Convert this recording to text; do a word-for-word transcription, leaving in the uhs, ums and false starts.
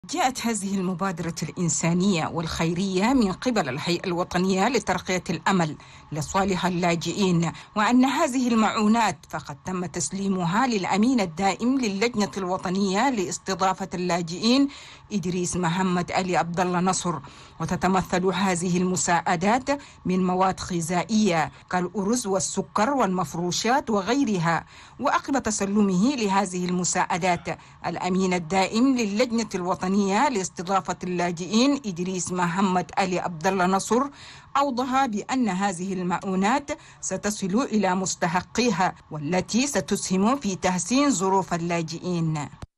جاءت هذه المبادرة الإنسانية والخيرية من قبل الهيئة الوطنية لترقية الأمل لصالح اللاجئين، وأن هذه المعونات فقد تم تسليمها للأمين الدائم للجنة الوطنية لاستضافة اللاجئين إدريس محمد علي عبد الله نصر. وتتمثل هذه المساعدات من مواد غذائية كالأرز والسكر والمفروشات وغيرها. وعقب تسلمه لهذه المساعدات، الأمين الدائم للجنة الوطنية لاستضافة اللاجئين إدريس محمد علي عبد الله نصر أوضح بأن هذه المعونات ستصل إلى مستحقيها، والتي ستسهم في تحسين ظروف اللاجئين.